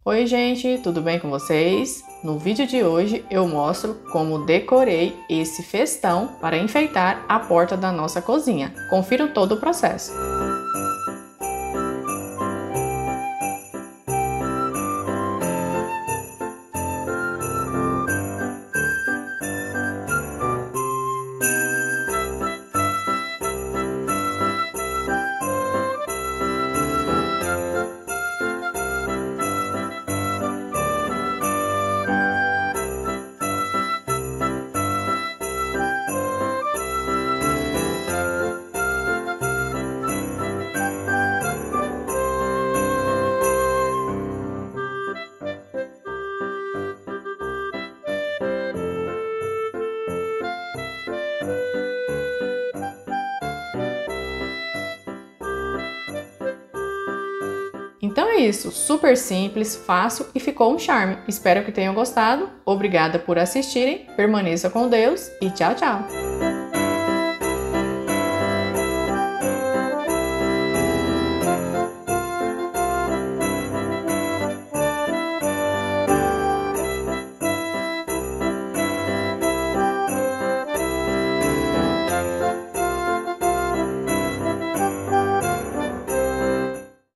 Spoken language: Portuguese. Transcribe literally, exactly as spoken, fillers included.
Oi gente, tudo bem com vocês? No vídeo de hoje eu mostro como decorei esse festão para enfeitar a porta da nossa cozinha. Confiram todo o processo. Então é isso, super simples, fácil e ficou um charme. Espero que tenham gostado. Obrigada por assistirem, permaneça com Deus e tchau, tchau!